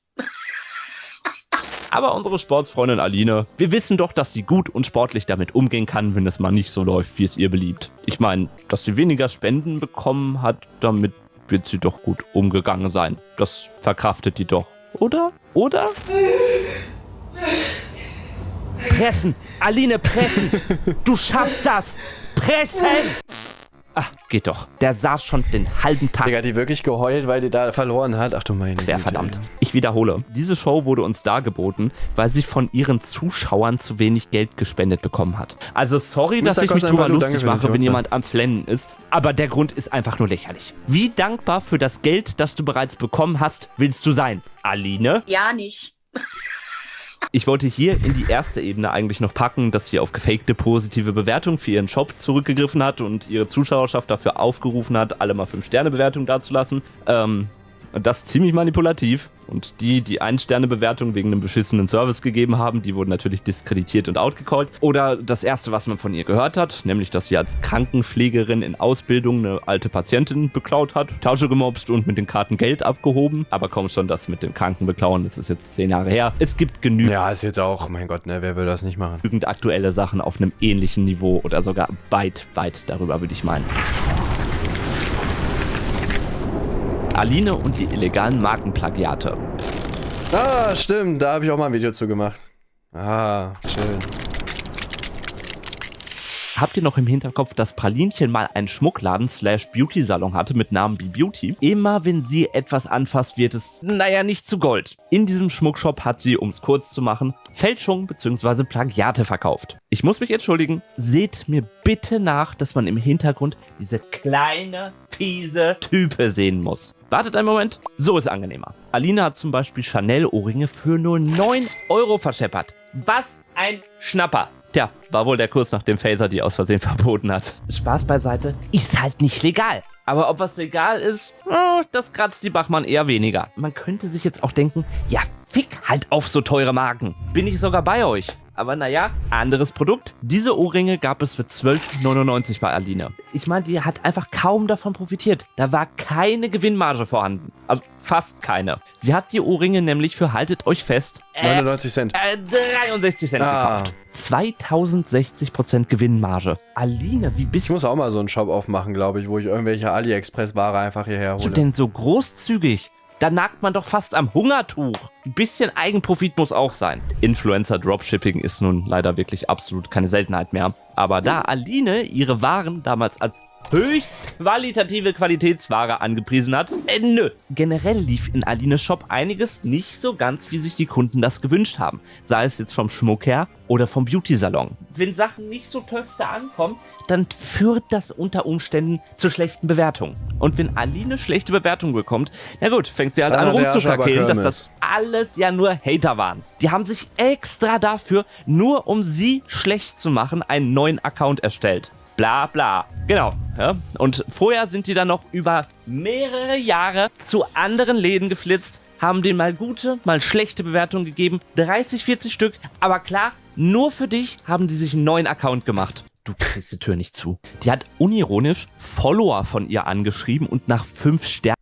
Aber unsere Sportsfreundin Aline, wir wissen doch, dass sie gut und sportlich damit umgehen kann, wenn es mal nicht so läuft, wie es ihr beliebt. Ich meine, dass sie weniger Spenden bekommen hat, damit wird sie doch gut umgegangen sein. Das verkraftet die doch, oder? Oder? Pressen! Aline, pressen! Du schaffst das! Pressen! Ach, geht doch. Der saß schon den halben Tag. Digga, hat die wirklich geheult, weil die da verloren hat? Ach du meine Güte. Verdammt. Ich wiederhole. Diese Show wurde uns dargeboten, weil sie von ihren Zuschauern zu wenig Geld gespendet bekommen hat. Also sorry, dass ich mich drüber lustig mache, wenn jemand am Flennen ist. Aber der Grund ist einfach nur lächerlich. Wie dankbar für das Geld, das du bereits bekommen hast, willst du sein? Aline? Ja, nicht. Ich wollte hier in die erste Ebene eigentlich noch packen, dass sie auf gefakte positive Bewertungen für ihren Shop zurückgegriffen hat und ihre Zuschauerschaft dafür aufgerufen hat, alle mal fünf Sterne Bewertungen dazulassen. Ähm, das ziemlich manipulativ. Und die, die ein Sterne Bewertung wegen einem beschissenen Service gegeben haben, die wurden natürlich diskreditiert und outgecallt. Oder das erste, was man von ihr gehört hat, nämlich, dass sie als Krankenpflegerin in Ausbildung eine alte Patientin beklaut hat, Tasche gemobst und mit den Karten Geld abgehoben. Aber komm schon, das mit dem Krankenbeklauen, das ist jetzt zehn Jahre her. Es gibt genügend... Ja, ist jetzt auch, mein Gott, ne, wer will das nicht machen? Genügend aktuelle Sachen auf einem ähnlichen Niveau oder sogar weit, weit darüber, würde ich meinen. Aline und die illegalen Markenplagiate. Ah, stimmt, da habe ich auch mal ein Video zu gemacht. Ah, schön. Habt ihr noch im Hinterkopf, dass Pralinchen mal einen Schmuckladen slash Beauty-Salon hatte mit Namen B-Beauty? Immer wenn sie etwas anfasst, wird es, naja, nicht zu Gold. In diesem Schmuckshop hat sie, um es kurz zu machen, Fälschungen bzw. Plagiate verkauft. Ich muss mich entschuldigen, seht mir bitte nach, dass man im Hintergrund diese kleine, fiese Type sehen muss. Wartet einen Moment, so ist angenehmer. Aline hat zum Beispiel Chanel-Ohrringe für nur neun Euro verscheppert. Was ein Schnapper. Tja, war wohl der Kurs, nach dem Phaser die aus Versehen verboten hat. Spaß beiseite, ist halt nicht legal. Aber ob was legal ist, oh, das kratzt die Bachmann eher weniger. Man könnte sich jetzt auch denken, ja, fick halt auf so teure Marken. Bin ich sogar bei euch. Aber naja, anderes Produkt. Diese Ohrringe gab es für zwölf neunundneunzig bei Aline. Ich meine, die hat einfach kaum davon profitiert. Da war keine Gewinnmarge vorhanden. Also fast keine. Sie hat die Ohrringe nämlich für, haltet euch fest, äh, neunundneunzig Cent. Äh, dreiundsechzig Cent ah. gekauft. zweitausendsechzig Prozent Gewinnmarge. Aline, wie bist du? Ich muss auch mal so einen Shop aufmachen, glaube ich, wo ich irgendwelche AliExpress-Ware einfach hierher hole. Du denn so großzügig? Da nagt man doch fast am Hungertuch. Ein bisschen Eigenprofit muss auch sein. Influencer-Dropshipping ist nun leider wirklich absolut keine Seltenheit mehr. Aber da Aline ihre Waren damals als höchst qualitative Qualitätsware angepriesen hat, äh, nö. Generell lief in Alines Shop einiges nicht so ganz, wie sich die Kunden das gewünscht haben. Sei es jetzt vom Schmuck her oder vom Beauty-Salon. Wenn Sachen nicht so töfte ankommen, dann führt das unter Umständen zu schlechten Bewertungen. Und wenn Aline schlechte Bewertungen bekommt, na gut, fängt sie halt an rumzukrakehlen, dass das alles ja nur Hater waren. Die haben sich extra dafür, nur um sie schlecht zu machen, einen neuen Account erstellt. Bla bla. Genau. Ja. Und vorher sind die dann noch über mehrere Jahre zu anderen Läden geflitzt, haben denen mal gute, mal schlechte Bewertungen gegeben. dreißig, vierzig Stück. Aber klar, nur für dich haben die sich einen neuen Account gemacht. Du kriegst die Tür nicht zu. Die hat unironisch Follower von ihr angeschrieben und nach fünf Sternen.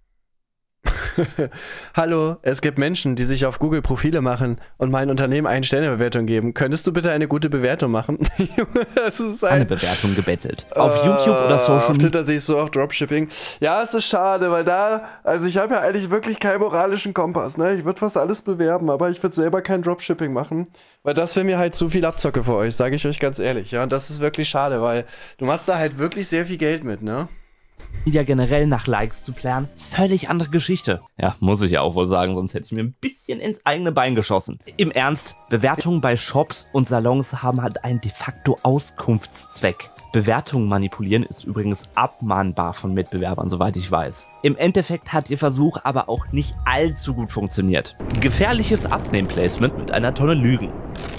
Hallo, es gibt Menschen, die sich auf Google Profile machen und mein Unternehmen eine Sternebewertung geben. Könntest du bitte eine gute Bewertung machen? Das ist ein, eine Bewertung gebettelt. Auf uh, YouTube oder Social Media? Auf Twitter sehe ich so auch Dropshipping. Ja, es ist schade, weil da, also ich habe ja eigentlich wirklich keinen moralischen Kompass, ne? Ich würde fast alles bewerben, aber ich würde selber kein Dropshipping machen, weil das wäre mir halt zu viel Abzocke für euch, sage ich euch ganz ehrlich. Ja, und das ist wirklich schade, weil du machst da halt wirklich sehr viel Geld mit, ne? Ja, generell nach Likes zu planen, völlig andere Geschichte. Ja, muss ich ja auch wohl sagen, sonst hätte ich mir ein bisschen ins eigene Bein geschossen. Im Ernst, Bewertungen bei Shops und Salons haben halt einen de facto Auskunftszweck. Bewertungen manipulieren ist übrigens abmahnbar von Mitbewerbern, soweit ich weiß. Im Endeffekt hat ihr Versuch aber auch nicht allzu gut funktioniert. Gefährliches Abnehmplacement mit einer Tonne Lügen.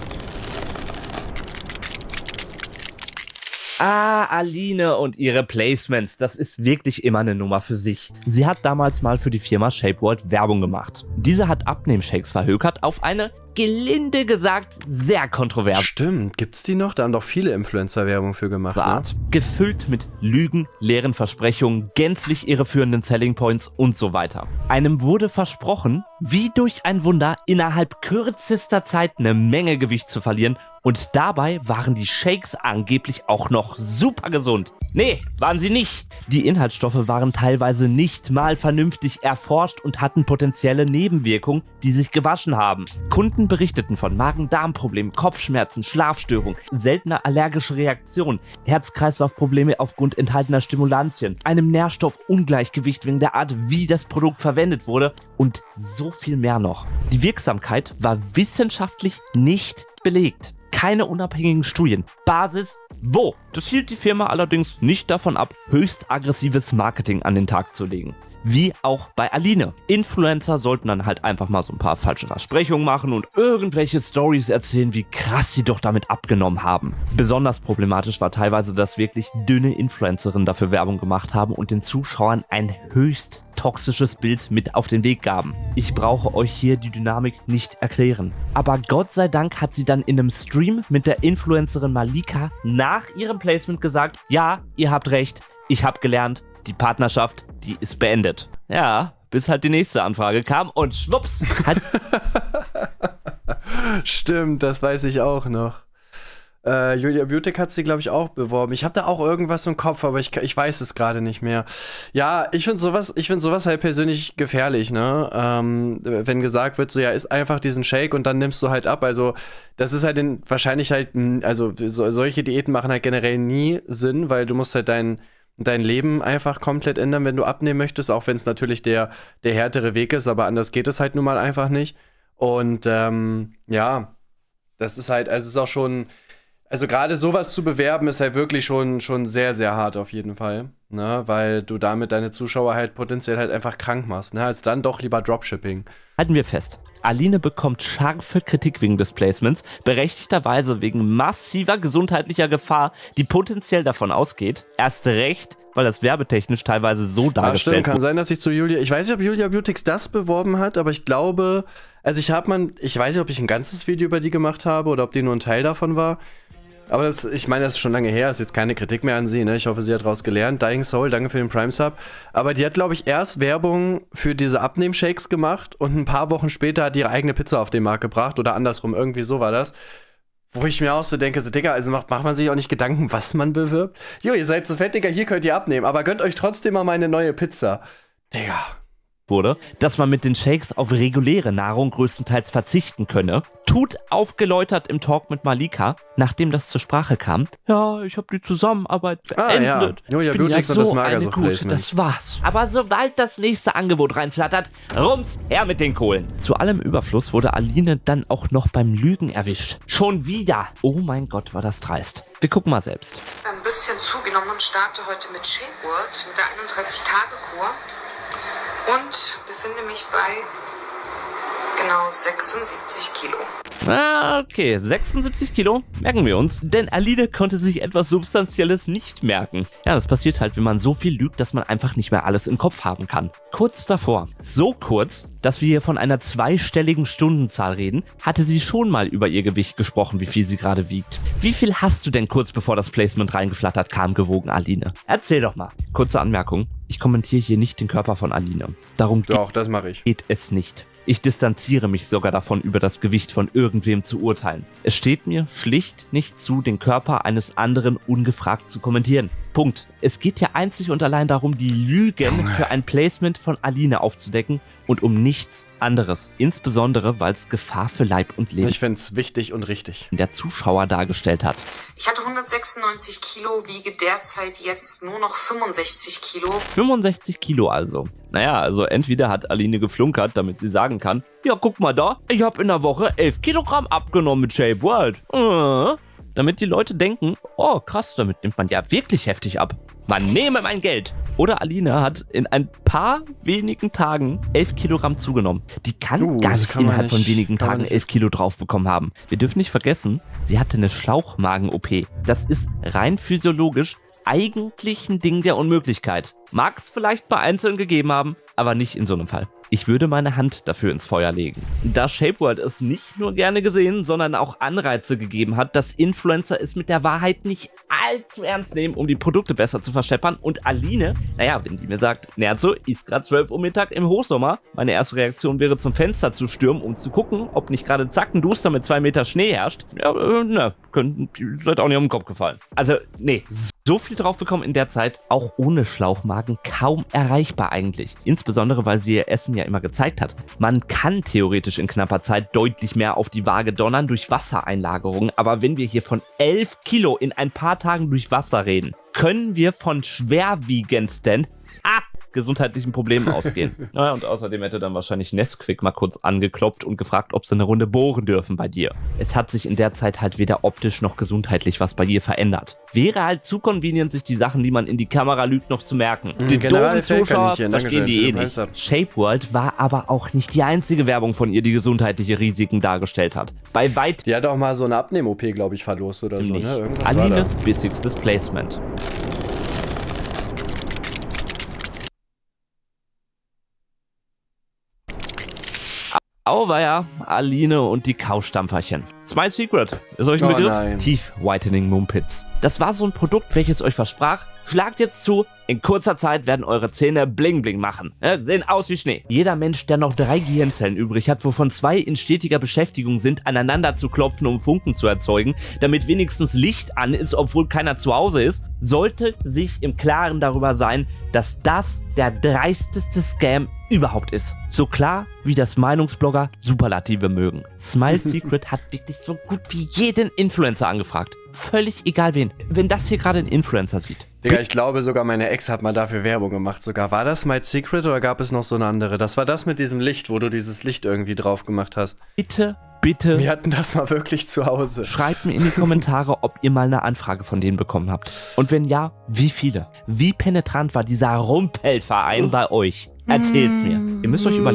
Ah, Aline und ihre Placements, das ist wirklich immer eine Nummer für sich. Sie hat damals mal für die Firma ShapeWorld Werbung gemacht. Diese hat Abnehmshakes verhökert auf eine, gelinde gesagt, sehr kontroverse. Stimmt, gibt's die noch? Da haben doch viele Influencer Werbung für gemacht, ne? Gefüllt mit Lügen, leeren Versprechungen, gänzlich irreführenden Selling Points und so weiter. Einem wurde versprochen, wie durch ein Wunder innerhalb kürzester Zeit eine Menge Gewicht zu verlieren, und dabei waren die Shakes angeblich auch noch super gesund. Nee, waren sie nicht. Die Inhaltsstoffe waren teilweise nicht mal vernünftig erforscht und hatten potenzielle Nebenwirkungen, die sich gewaschen haben. Kunden berichteten von Magen-Darm-Problemen, Kopfschmerzen, Schlafstörungen, seltener allergische Reaktionen, Herz-Kreislauf-Probleme aufgrund enthaltener Stimulantien, einem Nährstoffungleichgewicht wegen der Art, wie das Produkt verwendet wurde und so viel mehr noch. Die Wirksamkeit war wissenschaftlich nicht belegt. Keine unabhängigen Studien. Basis wo? Das hielt die Firma allerdings nicht davon ab, höchst aggressives Marketing an den Tag zu legen. Wie auch bei Aline. Influencer sollten dann halt einfach mal so ein paar falsche Versprechungen machen und irgendwelche Stories erzählen, wie krass sie doch damit abgenommen haben. Besonders problematisch war teilweise, dass wirklich dünne Influencerinnen dafür Werbung gemacht haben und den Zuschauern ein höchst toxisches Bild mit auf den Weg gaben. Ich brauche euch hier die Dynamik nicht erklären. Aber Gott sei Dank hat sie dann in einem Stream mit der Influencerin Malika nach ihrem Placement gesagt, ja, ihr habt recht, ich habe gelernt, die Partnerschaft, die ist beendet. Ja, bis halt die nächste Anfrage kam und schwupps. Hat Stimmt, das weiß ich auch noch. Äh, Julia Beautic hat sie, glaube ich, auch beworben. Ich habe da auch irgendwas im Kopf, aber ich, ich weiß es gerade nicht mehr. Ja, ich finde sowas, ich finde sowas halt persönlich gefährlich, ne? Ähm, wenn gesagt wird, so ja, ist einfach diesen Shake und dann nimmst du halt ab. Also das ist halt in, wahrscheinlich halt, also so, solche Diäten machen halt generell nie Sinn, weil du musst halt dein dein Leben einfach komplett ändern, wenn du abnehmen möchtest, auch wenn es natürlich der, der härtere Weg ist, aber anders geht es halt nun mal einfach nicht. Und ähm, ja, das ist halt, also es ist auch schon, also gerade sowas zu bewerben, ist halt wirklich schon, schon sehr, sehr hart auf jeden Fall, ne, weil du damit deine Zuschauer halt potenziell halt einfach krank machst, ne, also dann doch lieber Dropshipping. Halten wir fest. Aline bekommt scharfe Kritik wegen des Placements, berechtigterweise wegen massiver gesundheitlicher Gefahr, die potenziell davon ausgeht. Erst recht, weil das werbetechnisch teilweise so dargestellt wird. Stimmt, kann sein, dass ich zu Julia, ich weiß nicht, ob Julia Beautix das beworben hat, aber ich glaube, Also ich habe man, ich weiß nicht, ob ich ein ganzes Video über die gemacht habe oder ob die nur ein Teil davon war. Aber das, ich meine, das ist schon lange her, ist jetzt keine Kritik mehr an sie, ne? Ich hoffe, sie hat daraus gelernt. Dying Soul, danke für den Prime-Sub. Aber die hat, glaube ich, erst Werbung für diese Abnehm-Shakes gemacht und ein paar Wochen später hat die ihre eigene Pizza auf den Markt gebracht oder andersrum, irgendwie so war das. Wo ich mir auch so denke, so, Digga, also macht, macht man sich auch nicht Gedanken, was man bewirbt? Jo, ihr seid so fett, Digga, hier könnt ihr abnehmen, aber gönnt euch trotzdem mal meine neue Pizza. Digga. Wurde, dass man mit den Shakes auf reguläre Nahrung größtenteils verzichten könne. Tut aufgeläutert im Talk mit Malika, nachdem das zur Sprache kam. Ja, ich habe die Zusammenarbeit beendet. Ah, ja. Julia ich bin ja so so das eine Gute, das war's. Aber sobald das nächste Angebot reinflattert, rums, her mit den Kohlen. Zu allem Überfluss wurde Aline dann auch noch beim Lügen erwischt. Schon wieder. Oh mein Gott, war das dreist. Wir gucken mal selbst. Ein bisschen zugenommen und starte heute mit Shape World, mit der einunddreißig-Tage-Kur. Und befinde mich bei genau sechsundsiebzig Kilo. Ah, okay, sechsundsiebzig Kilo, merken wir uns. Denn Aline konnte sich etwas Substanzielles nicht merken. Ja, das passiert halt, wenn man so viel lügt, dass man einfach nicht mehr alles im Kopf haben kann. Kurz davor, so kurz, dass wir hier von einer zweistelligen Stundenzahl reden, hatte sie schon mal über ihr Gewicht gesprochen, wie viel sie gerade wiegt. Wie viel hast du denn kurz bevor das Placement reingeflattert kam gewogen, Aline? Erzähl doch mal. Kurze Anmerkung, ich kommentiere hier nicht den Körper von Aline. Darum Doch, das mache ich. geht es nicht. Ich distanziere mich sogar davon, über das Gewicht von irgendwem zu urteilen. Es steht mir schlicht nicht zu, den Körper eines anderen ungefragt zu kommentieren. Punkt. Es geht ja einzig und allein darum, die Lügen für ein Placement von Aline aufzudecken und um nichts anderes. Insbesondere, weil es Gefahr für Leib und Leben Ich finde es wichtig und richtig. der Zuschauer dargestellt hat. Ich hatte hundertsechsundneunzig Kilo, wiege derzeit jetzt nur noch fünfundsechzig Kilo. fünfundsechzig Kilo also. Naja, also entweder hat Aline geflunkert, damit sie sagen kann, ja, guck mal da, ich habe in der Woche elf Kilogramm abgenommen mit Shape World. Äh, damit die Leute denken, oh krass, damit nimmt man ja wirklich heftig ab. Man nehme mein Geld. Oder Aline hat in ein paar wenigen Tagen elf Kilogramm zugenommen. Die kann Uh, gar das nicht kann man innerhalb von nicht- wenigen kann man Tagen nicht elf Kilo drauf bekommen haben. Wir dürfen nicht vergessen, sie hatte eine Schlauchmagen-O P. Das ist rein physiologisch eigentlich ein Ding der Unmöglichkeit. Mag es vielleicht bei Einzelnen gegeben haben, aber nicht in so einem Fall. Ich würde meine Hand dafür ins Feuer legen. Da Shape World es nicht nur gerne gesehen, sondern auch Anreize gegeben hat, dass Influencer es mit der Wahrheit nicht allzu ernst nehmen, um die Produkte besser zu verscheppern. Und Aline, naja, wenn die mir sagt, Nerzo, ist gerade zwölf Uhr Mittag im Hochsommer, meine erste Reaktion wäre, zum Fenster zu stürmen, um zu gucken, ob nicht gerade zackenduster mit zwei Meter Schnee herrscht. Ja, äh, ne, könnt, seid auch nicht um den Kopf gefallen. Also, nee, so viel drauf bekommen in der Zeit, auch ohne Schlauchmagen, kaum erreichbar eigentlich. Insbesondere, weil sie ihr Essen ja immer gezeigt hat. Man kann theoretisch in knapper Zeit deutlich mehr auf die Waage donnern durch Wassereinlagerungen, aber wenn wir hier von elf Kilo in ein paar Tagen durch Wasser reden, können wir von schwerwiegendsten ah, gesundheitlichen Problemen ausgehen. Naja, und außerdem hätte dann wahrscheinlich Nesquik mal kurz angeklopft und gefragt, ob sie eine Runde bohren dürfen bei dir. Es hat sich in der Zeit halt weder optisch noch gesundheitlich was bei ihr verändert. Wäre halt zu convenient, sich die Sachen, die man in die Kamera lügt, noch zu merken. Mhm, die General doofen Zuschauer Feldkaninchen, verstehen Dankeschön die für eh den nicht. Preis-Up. Shape World war aber auch nicht die einzige Werbung von ihr, die gesundheitliche Risiken dargestellt hat. Bei weit Die hat auch mal so eine Abnehm-O P, glaube ich, verlost oder so, nicht. ne? Irgendwas war da. Alines bissigstes Placement. Auweia, Aline und die Kaustampferchen. Smile Secret, ist euch ein Oh Begriff? nein. Teeth Whitening Mumpits. Das war so ein Produkt, welches euch versprach, schlagt jetzt zu, in kurzer Zeit werden eure Zähne bling bling machen. Ja, sehen aus wie Schnee. Jeder Mensch, der noch drei Gehirnzellen übrig hat, wovon zwei in stetiger Beschäftigung sind, aneinander zu klopfen, um Funken zu erzeugen, damit wenigstens Licht an ist, obwohl keiner zu Hause ist, sollte sich im Klaren darüber sein, dass das der dreisteste Scam überhaupt ist. So klar, wie das Meinungsblogger Superlative mögen. Smile Secret hat wirklich so gut wie jeden Influencer angefragt. Völlig egal wen. Wenn das hier gerade ein Influencer sieht. Digga, ich glaube sogar meine Ex hat mal dafür Werbung gemacht sogar. War das My Secret oder gab es noch so eine andere? Das war das mit diesem Licht, wo du dieses Licht irgendwie drauf gemacht hast. Bitte, bitte. Wir hatten das mal wirklich zu Hause. Schreibt mir in die Kommentare, ob ihr mal eine Anfrage von denen bekommen habt. Und wenn ja, wie viele? Wie penetrant war dieser Rumpelverein bei euch? Erzählt's mir. Ihr müsst euch überlegen,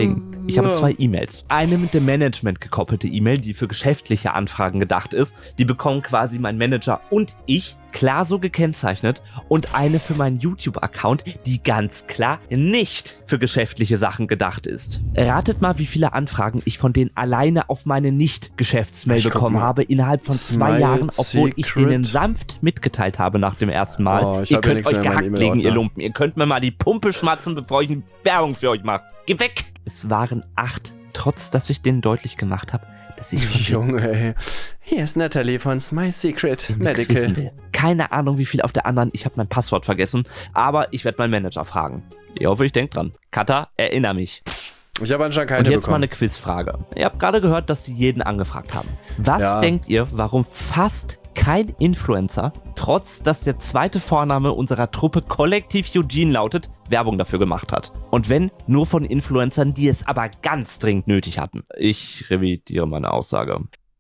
Ich habe zwei E-Mails. Eine mit dem Management gekoppelte E-Mail, die für geschäftliche Anfragen gedacht ist. Die bekommen quasi mein Manager und ich klar so gekennzeichnet. Und eine für meinen YouTube-Account, die ganz klar nicht für geschäftliche Sachen gedacht ist. Ratet mal, wie viele Anfragen ich von denen alleine auf meine Nicht-Geschäftsmail bekommen habe innerhalb von zwei Smile Jahren, obwohl ich Secret. denen sanft mitgeteilt habe nach dem ersten Mal. Oh, ich ihr hab ja könnt nichts euch mehr in meinem gehackt legen, ihr E-Mail-Ordner. Lumpen. Ihr könnt mir mal die Pumpe schmatzen, bevor ich eine Werbung für euch mache. Geh weg! Es waren acht, trotz dass ich denen deutlich gemacht habe, dass ich von Junge, ey. Hier ist Natalie von Smile Secret denen nichts wissen Medical. will. Keine Ahnung, wie viel auf der anderen. Ich habe mein Passwort vergessen, aber ich werde meinen Manager fragen. Ich hoffe, ich denke dran. Kata, erinnere mich. Ich habe anscheinend keine Und jetzt bekommen. mal eine Quizfrage. Ihr habt gerade gehört, dass die jeden angefragt haben. Was Ja. denkt ihr, warum fast kein Influencer, trotz dass der zweite Vorname unserer Truppe kollektiv Eugene lautet, Werbung dafür gemacht hat? Und wenn, nur von Influencern, die es aber ganz dringend nötig hatten. Ich revidiere meine Aussage.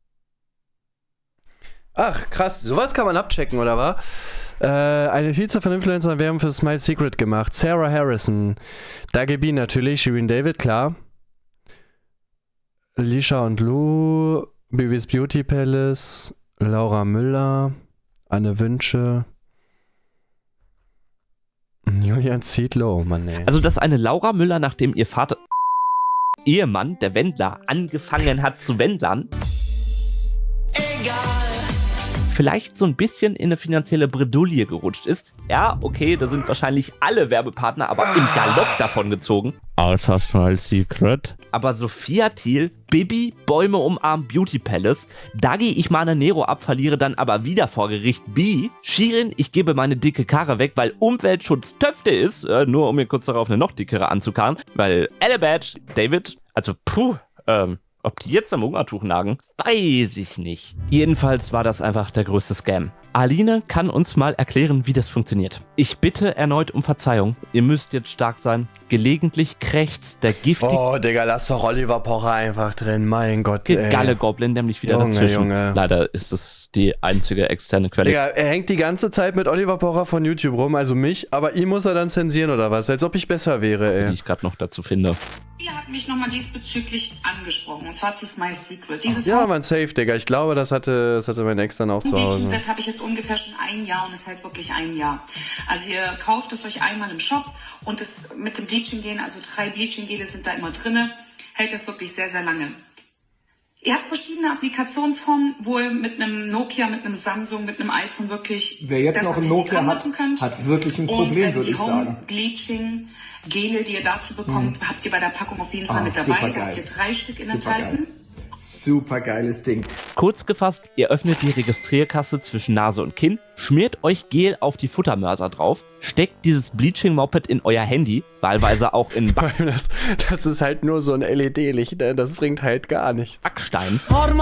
Ach, krass. Sowas kann man abchecken, oder was? Äh, eine Vielzahl von Influencern Werbung für Smile Secret gemacht. Sarah Harrison. Dagi B natürlich. Shirin David, klar. Lisha und Lou. Bibis Beauty Palace. Laura Müller. Anne Wünsche. Julian Zietlow, oh Mann, ey. Also, dass eine Laura Müller, nachdem ihr Vater Ehemann, der Wendler, angefangen hat zu wendlern, vielleicht so ein bisschen in eine finanzielle Bredouille gerutscht ist. Ja, okay, da sind wahrscheinlich alle Werbepartner aber im Galopp davon gezogen. Außer Smile Secret. Aber Sophia Thiel, Bibi, Bäume umarmen, Beauty Palace, Dagi, ich mahne Nero ab, verliere dann aber wieder vor Gericht B, Shirin, ich gebe meine dicke Karre weg, weil Umweltschutz Töfte ist, äh, nur um mir kurz darauf eine noch dickere anzukarren, weil Elebad, David, also puh, ähm, ob die jetzt am Hungertuch nagen, weiß ich nicht. Jedenfalls war das einfach der größte Scam. Aline kann uns mal erklären, wie das funktioniert. Ich bitte erneut um Verzeihung. Ihr müsst jetzt stark sein. Gelegentlich krächzt der giftige Oh, Digga, lass doch Oliver Pocher einfach drin. Mein Gott, ey. Galle-Goblin nämlich wieder Junge, dazwischen. Junge. Leider ist das die einzige externe Quelle. Digga, er hängt die ganze Zeit mit Oliver Pocher von YouTube rum, also mich, aber ihn muss er dann zensieren oder was? Als ob ich besser wäre, Die ey. ich gerade noch dazu finde. Ihr habt mich nochmal diesbezüglich angesprochen, und zwar zu Smile Secret. Dieses Ja, man, safe, Digga. Ich glaube, das hatte, das hatte mein Ex dann auch zu Hause. Bleaching-Set habe ich jetzt ungefähr schon ein Jahr und es hält wirklich ein Jahr. Also ihr kauft es euch einmal im Shop und es mit dem Bleaching-Gel, also drei Bleaching-Gele sind da immer drinne, hält das wirklich sehr, sehr lange. Ihr habt verschiedene Applikationsformen, wo ihr mit einem Nokia, mit einem Samsung, mit einem iPhone wirklich Wer jetzt das noch am ein Handy Nokia dran hat, machen könnt. hat wirklich ein Und Problem, ähm, würde die ich sagen. Home Bleaching Gele, die ihr dazu bekommt, habt ihr bei der Packung auf jeden Fall Ah, mit dabei. Da supergeil. habt ihr drei Stück in Supergeil. enthalten. Super geiles Ding. Kurz gefasst, ihr öffnet die Registrierkasse zwischen Nase und Kinn, schmiert euch Gel auf die Futtermörser drauf, steckt dieses Bleaching-Moped in euer Handy, wahlweise auch in Das, das ist halt nur so ein L E D-Licht, ne? Das bringt halt gar nichts. Backstein,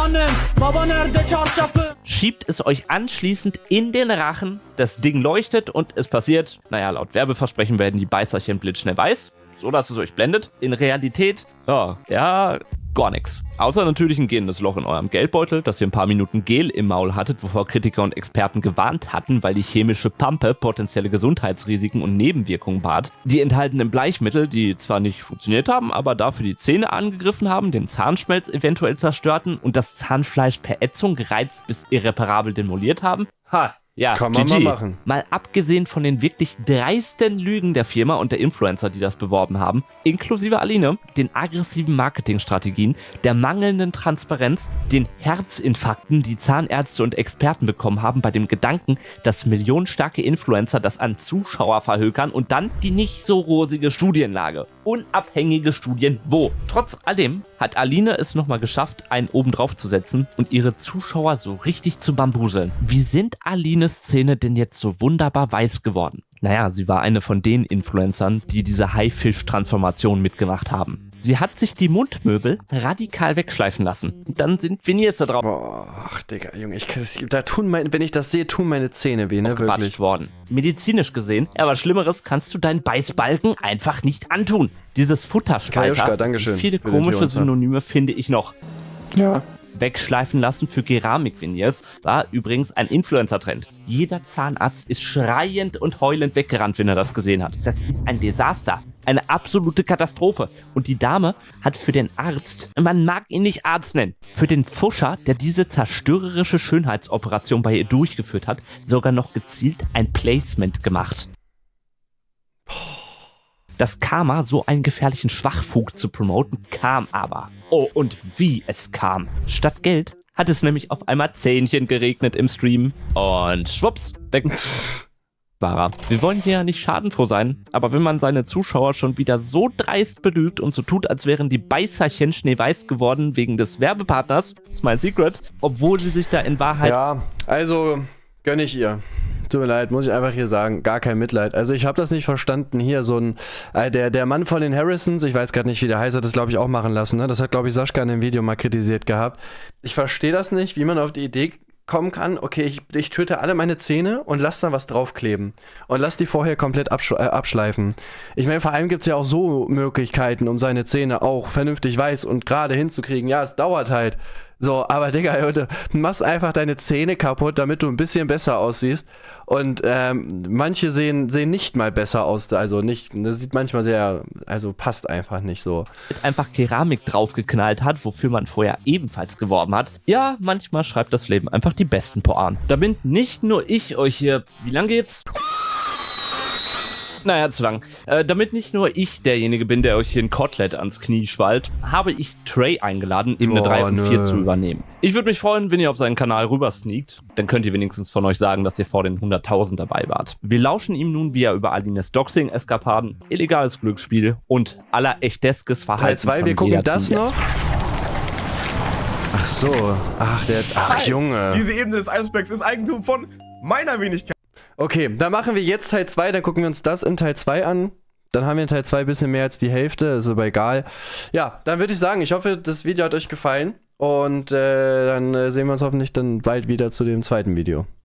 schiebt es euch anschließend in den Rachen, das Ding leuchtet und es passiert, naja, laut Werbeversprechen werden die Beißerchen blitzschnell weiß, so dass es euch blendet. In Realität, ja, ja, gar nichts. Außer natürlich ein gähnendes Loch in eurem Geldbeutel, dass ihr ein paar Minuten Gel im Maul hattet, wovor Kritiker und Experten gewarnt hatten, weil die chemische Pampe potenzielle Gesundheitsrisiken und Nebenwirkungen bat. Die enthaltenen Bleichmittel, die zwar nicht funktioniert haben, aber dafür die Zähne angegriffen haben, den Zahnschmelz eventuell zerstörten und das Zahnfleisch per Ätzung gereizt bis irreparabel demoliert haben. Ha! Ja, Kann man G G. mal machen. Mal abgesehen von den wirklich dreisten Lügen der Firma und der Influencer, die das beworben haben, inklusive Aline, den aggressiven Marketingstrategien, der mangelnden Transparenz, den Herzinfarkten, die Zahnärzte und Experten bekommen haben bei dem Gedanken, dass millionenstarke Influencer das an Zuschauer verhökern und dann die nicht so rosige Studienlage. Unabhängige Studien wo? Trotz allem hat Aline es nochmal geschafft, einen oben drauf zu setzen und ihre Zuschauer so richtig zu bambuseln. Wie sind Alines Szene denn jetzt so wunderbar weiß geworden? Naja, sie war eine von den Influencern, die diese Haifisch-Transformation mitgemacht haben. Sie hat sich die Mundmöbel radikal wegschleifen lassen. Und dann sind Veneers da drauf Boah, ach, Digga, Junge, ich kann das, da tun mein, wenn ich das sehe, tun meine Zähne weh, ne, wirklich. gewatscht worden. Medizinisch gesehen, ja, was Schlimmeres kannst du deinen Beißbalken einfach nicht antun. Dieses Futterspalter, Kajuschka, Dankeschön viele für den komische Tierhunzer. Synonyme finde ich noch. Ja. Wegschleifen lassen für Keramik-Veneers war übrigens ein Influencer-Trend. Jeder Zahnarzt ist schreiend und heulend weggerannt, wenn er das gesehen hat. Das ist ein Desaster. Eine absolute Katastrophe. Und die Dame hat für den Arzt, man mag ihn nicht Arzt nennen, für den Pfuscher, der diese zerstörerische Schönheitsoperation bei ihr durchgeführt hat, sogar noch gezielt ein Placement gemacht. Das Karma, so einen gefährlichen Schwachfug zu promoten, kam aber. Oh, und wie es kam. Statt Geld hat es nämlich auf einmal Zähnchen geregnet im Stream. Und schwupps, weg war er. Wir wollen hier ja nicht schadenfroh sein, aber wenn man seine Zuschauer schon wieder so dreist belügt und so tut, als wären die Beißerchen schneeweiß geworden wegen des Werbepartners, Smile Secret, obwohl sie sich da in Wahrheit... Ja, also gönne ich ihr. Tut mir leid, muss ich einfach hier sagen, gar kein Mitleid. Also ich habe das nicht verstanden, hier so ein, äh, der, der Mann von den Harrisons, ich weiß gerade nicht, wie der heißt, hat das glaube ich auch machen lassen, ne? Das hat glaube ich Sascha in dem Video mal kritisiert gehabt. Ich verstehe das nicht, wie man auf die Idee kommen kann, okay, ich, ich töte alle meine Zähne und lass da was draufkleben und lass die vorher komplett absch äh, abschleifen. Ich meine, vor allem gibt es ja auch so Möglichkeiten, um seine Zähne auch vernünftig weiß und gerade hinzukriegen. Ja, es dauert halt. So, aber Digga, du machst einfach deine Zähne kaputt, damit du ein bisschen besser aussiehst. Und ähm, manche sehen, sehen nicht mal besser aus. Also nicht, das sieht manchmal sehr, also passt einfach nicht so. Einfach Keramik draufgeknallt hat, wofür man vorher ebenfalls geworben hat. Ja, manchmal schreibt das Leben einfach die besten Pointen. Damit nicht nur ich euch hier, wie lang geht's? Naja, zu lang. Äh, damit nicht nur ich derjenige bin, der euch hier ein Kotelett ans Knie schwallt, habe ich Trey eingeladen, Ebene oh, drei und nö. vier zu übernehmen. Ich würde mich freuen, wenn ihr auf seinen Kanal rüber sneakt. Dann könnt ihr wenigstens von euch sagen, dass ihr vor den hunderttausend dabei wart. Wir lauschen ihm nun, wie er über Alines Doxing-Eskapaden, illegales Glücksspiel und aller echteskes Verhalten Teil zwei, wir gucken das erzählt. noch. Ach so. Ach, der. Ach, Hi, Junge. Diese Ebene des Eisbergs ist Eigentum von meiner Wenigkeit. Okay, dann machen wir jetzt Teil zwei, dann gucken wir uns das in Teil zwei an. Dann haben wir in Teil zwei ein bisschen mehr als die Hälfte, ist aber egal. Ja, dann würde ich sagen, ich hoffe, das Video hat euch gefallen. Und äh, dann äh, sehen wir uns hoffentlich dann bald wieder zu dem zweiten Video.